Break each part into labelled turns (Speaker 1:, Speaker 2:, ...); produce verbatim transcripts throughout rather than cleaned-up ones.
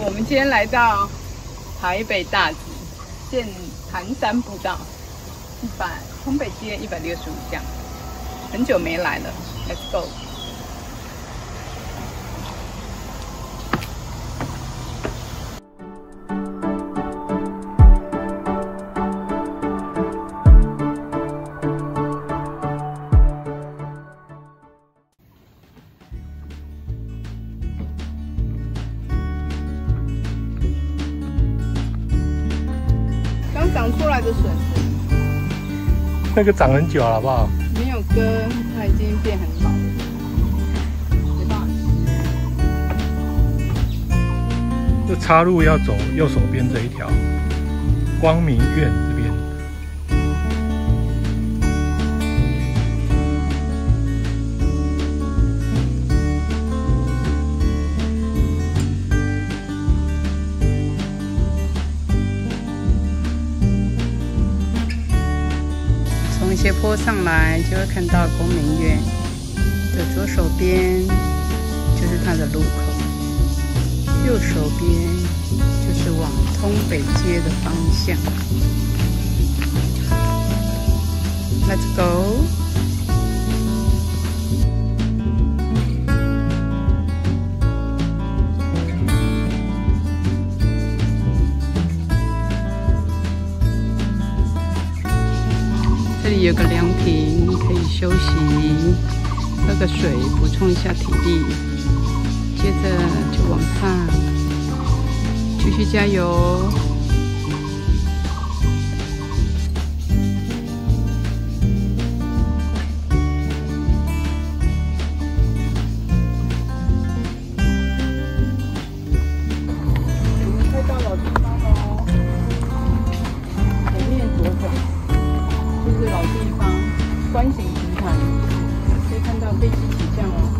Speaker 1: 我们今天来到台北大直剑潭山步道一百通北街一百六十五巷，很久没来了 ，Let's go。长出来的笋子，
Speaker 2: 那个长很久了，好不好？
Speaker 1: 没有根，它已经变很老了，没办法吃。
Speaker 2: 这岔路要走右手边这一条，光明苑这边。
Speaker 1: 从斜坡上来就会看到光明苑的左手边就是它的路口，右手边就是往通北街的方向。Let's go。这里有个凉亭，可以休息，喝个水，补充一下体力。接着就往上，继续加油。我们快到老地方喽，前面左转。就是老地方观景平台，可以看到飞机起降哦。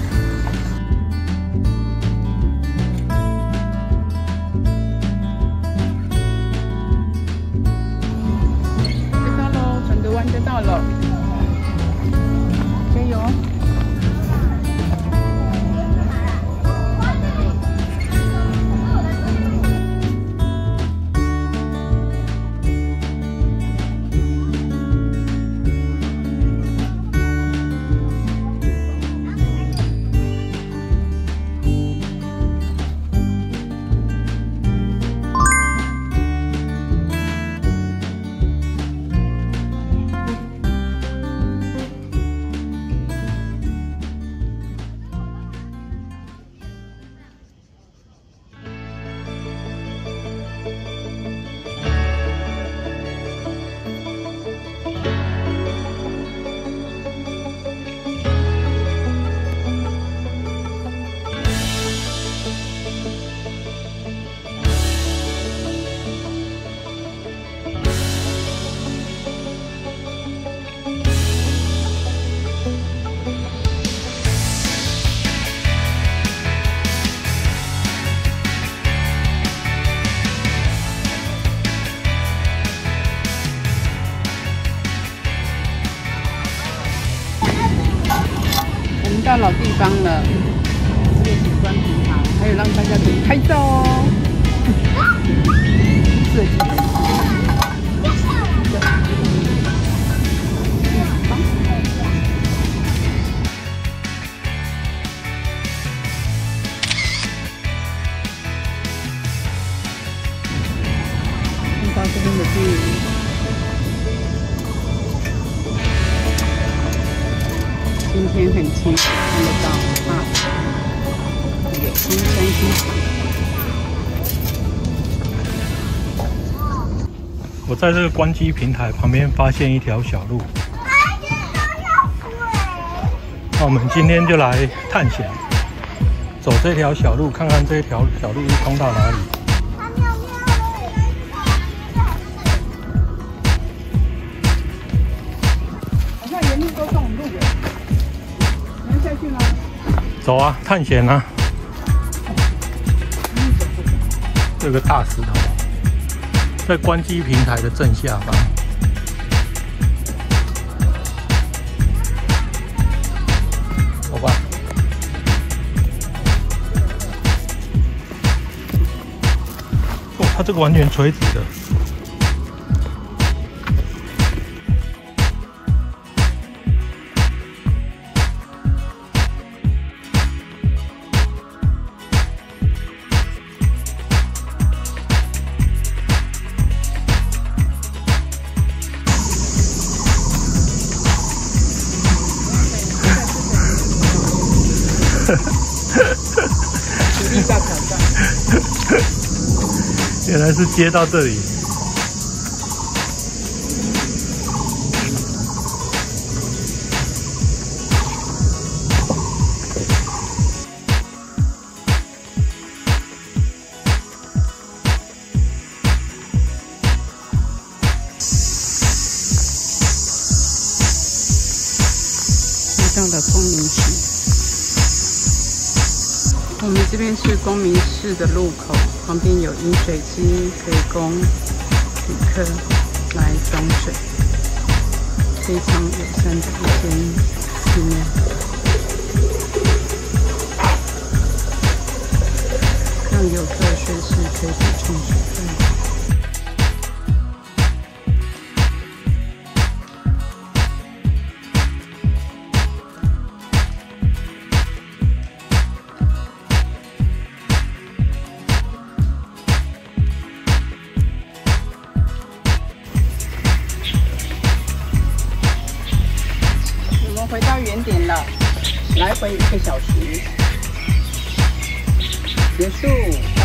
Speaker 1: 就到喽，转个弯就到了，加油！到老地方了，这个景观平台，还有让大家可以拍照哦。设计的，看到这边的地。今天很清楚，看得到大海，有空山新场。
Speaker 2: 我在这个关机平台旁边发现一条小路，那我们今天就来探险，走这条小路，看看这条小路通到哪里。
Speaker 1: 好像沿路都是我们路的。下去吗？
Speaker 2: 走啊，探险啊！这个大石头在关机平台的正下方。走吧。 哦，它这个完全垂直的。
Speaker 1: 体力大挑战。
Speaker 2: 原来是接到这里。
Speaker 1: 到了公民区。我们这边是公民室的入口，旁边有饮水机，可以供旅客来装水，非常友善的一间寺庙。让游客随时可以补充水分。回到原点了，来回一个小时，结束。